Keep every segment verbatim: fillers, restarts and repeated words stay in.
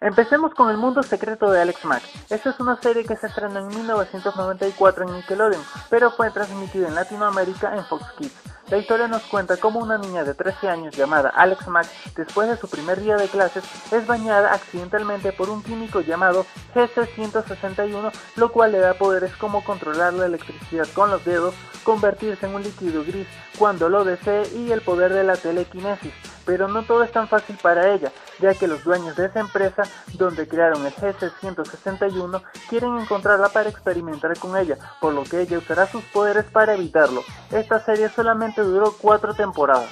Empecemos con El mundo secreto de Alex Mack. Esta es una serie que se estrenó en mil novecientos noventa y cuatro en Nickelodeon, pero fue transmitida en Latinoamérica en Fox Kids. La historia nos cuenta cómo una niña de trece años llamada Alex Mack, después de su primer día de clases, es bañada accidentalmente por un químico llamado G C ciento sesenta y uno, lo cual le da poderes como controlar la electricidad con los dedos, convertirse en un líquido gris cuando lo desee y el poder de la telequinesis. Pero no todo es tan fácil para ella, ya que los dueños de esa empresa, donde crearon el G C ciento sesenta y uno, quieren encontrarla para experimentar con ella, por lo que ella usará sus poderes para evitarlo. Esta serie solamente duró cuatro temporadas.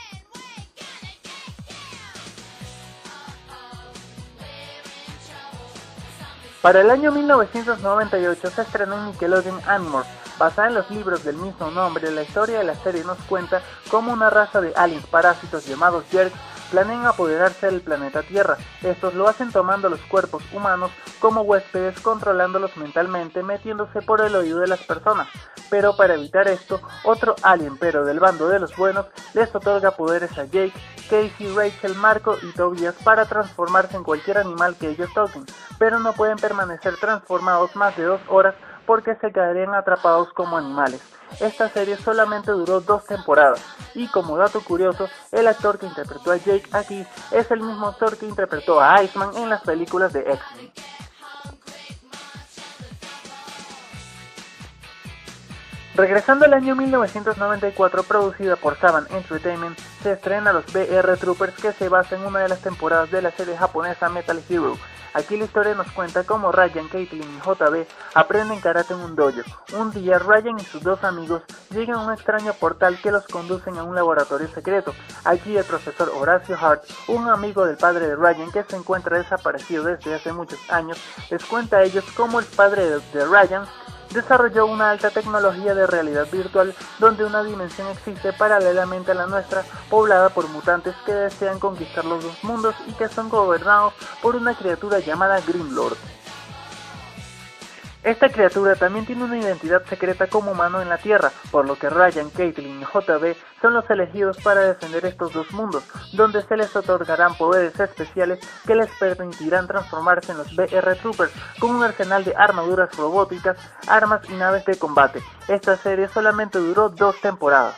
Para el año mil novecientos noventa y ocho se estrenó en Nickelodeon Animorphs. Basada en los libros del mismo nombre, la historia de la serie nos cuenta cómo una raza de aliens parásitos llamados Zergs planean apoderarse del planeta Tierra. Estos lo hacen tomando los cuerpos humanos como huéspedes, controlándolos mentalmente, metiéndose por el oído de las personas. Pero para evitar esto, otro alien, pero del bando de los buenos, les otorga poderes a Jake, Casey, Rachel, Marco y Tobias para transformarse en cualquier animal que ellos toquen, pero no pueden permanecer transformados más de dos horas porque se quedarían atrapados como animales. Esta serie solamente duró dos temporadas, y como dato curioso, el actor que interpretó a Jake aquí es el mismo actor que interpretó a Iceman en las películas de X-Men. Regresando al año mil novecientos noventa y cuatro, producida por Saban Entertainment, se estrena Los B R Troopers, que se basa en una de las temporadas de la serie japonesa Metal Hero. Aquí la historia nos cuenta cómo Ryan, Caitlin y J B aprenden karate en un dojo. Un día Ryan y sus dos amigos llegan a un extraño portal que los conducen a un laboratorio secreto. Allí el profesor Horacio Hart, un amigo del padre de Ryan que se encuentra desaparecido desde hace muchos años, les cuenta a ellos cómo el padre de, de Ryan desarrolló una alta tecnología de realidad virtual donde una dimensión existe paralelamente a la nuestra, poblada por mutantes que desean conquistar los dos mundos y que son gobernados por una criatura llamada Grimlord. Esta criatura también tiene una identidad secreta como humano en la Tierra, por lo que Ryan, Caitlin y J B son los elegidos para defender estos dos mundos, donde se les otorgarán poderes especiales que les permitirán transformarse en los B R Troopers, con un arsenal de armaduras robóticas, armas y naves de combate. Esta serie solamente duró dos temporadas.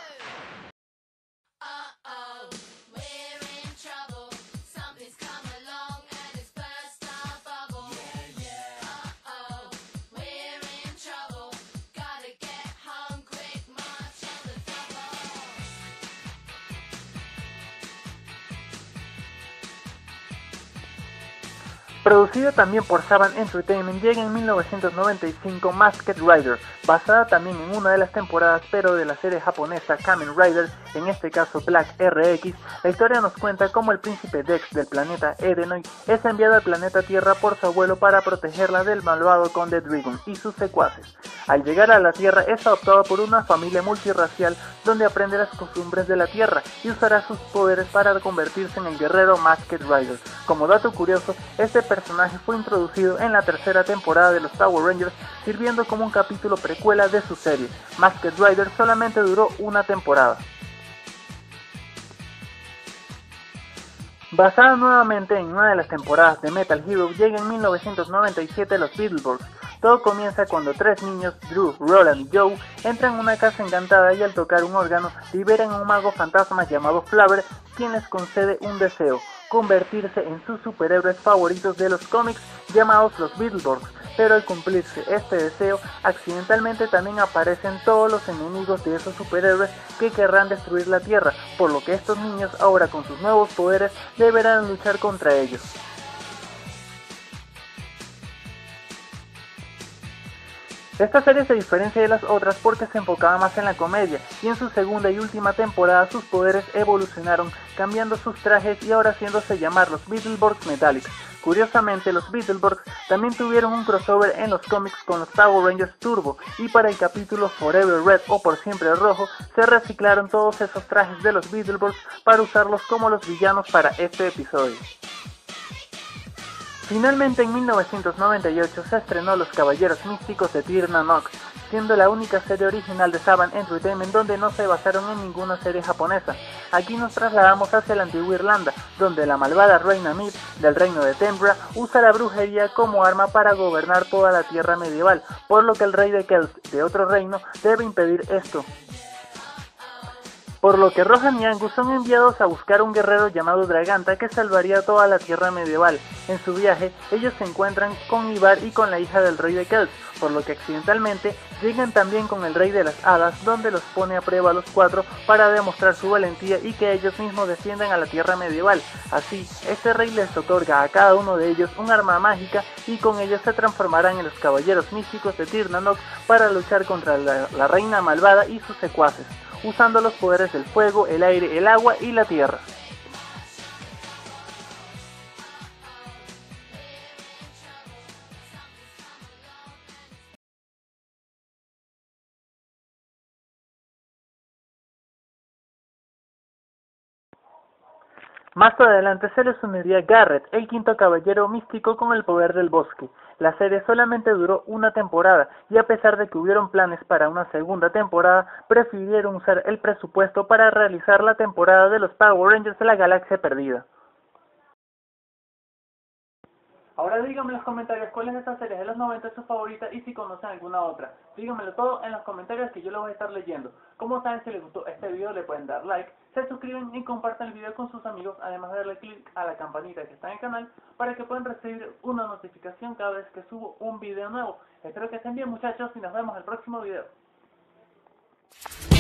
Producida también por Saban Entertainment, llega en mil novecientos noventa y cinco Masked Rider, basada también en una de las temporadas pero de la serie japonesa Kamen Rider, en este caso Black R X. La historia nos cuenta cómo el príncipe Dex del planeta Edenoid es enviado al planeta Tierra por su abuelo para protegerla del malvado Conde Dragon y sus secuaces. Al llegar a la Tierra es adoptado por una familia multirracial donde aprende las costumbres de la Tierra y usará sus poderes para convertirse en el guerrero Masked Rider. Como dato curioso, este personaje fue introducido en la tercera temporada de los Power Rangers, sirviendo como un capítulo precuela de su serie. Masked Rider solamente duró una temporada. Basada nuevamente en una de las temporadas de Metal Hero, llega en mil novecientos noventa y siete Los Beetleborgs. Todo comienza cuando tres niños, Drew, Roland y Joe, entran en una casa encantada y al tocar un órgano liberan a un mago fantasma llamado Flaver, quien les concede un deseo: convertirse en sus superhéroes favoritos de los cómics llamados los Beetleborgs. Pero al cumplirse este deseo, accidentalmente también aparecen todos los enemigos de esos superhéroes que querrán destruir la Tierra, por lo que estos niños ahora con sus nuevos poderes deberán luchar contra ellos. Esta serie se diferencia de las otras porque se enfocaba más en la comedia, y en su segunda y última temporada sus poderes evolucionaron, cambiando sus trajes y ahora haciéndose llamar los Beetleborgs Metallics. Curiosamente, los Beetleborgs también tuvieron un crossover en los cómics con los Power Rangers Turbo, y para el capítulo Forever Red o Por Siempre Rojo, se reciclaron todos esos trajes de los Beetleborgs para usarlos como los villanos para este episodio. Finalmente, en mil novecientos noventa y ocho se estrenó Los Caballeros Místicos de Tir na Nog, siendo la única serie original de Saban Entertainment donde no se basaron en ninguna serie japonesa. Aquí nos trasladamos hacia la antigua Irlanda, donde la malvada reina Mid, del reino de Tembra, usa la brujería como arma para gobernar toda la tierra medieval, por lo que el rey de Kells, de otro reino, debe impedir esto. Por lo que Rohan y Angus son enviados a buscar un guerrero llamado Draganta que salvaría toda la tierra medieval. En su viaje, ellos se encuentran con Ivar y con la hija del rey de Kells, por lo que accidentalmente llegan también con el rey de las hadas, donde los pone a prueba a los cuatro para demostrar su valentía y que ellos mismos desciendan a la tierra medieval. Así, este rey les otorga a cada uno de ellos un arma mágica y con ellos se transformarán en los caballeros místicos de Tir na Nog para luchar contra la, la reina malvada y sus secuaces, usando los poderes del fuego, el aire, el agua y la tierra. Más adelante se les uniría Garrett, el quinto caballero místico con el poder del bosque. La serie solamente duró una temporada y a pesar de que hubieron planes para una segunda temporada, prefirieron usar el presupuesto para realizar la temporada de los Power Rangers de la Galaxia Perdida. Ahora díganme en los comentarios cuál es de estas series de los noventa es su favorita y si conocen alguna otra. Díganmelo todo en los comentarios que yo lo voy a estar leyendo. Como saben, si les gustó este video le pueden dar like, se suscriben y compartan el video con sus amigos, además de darle click a la campanita que está en el canal para que puedan recibir una notificación cada vez que subo un video nuevo. Espero que estén bien, muchachos, y nos vemos en el próximo video.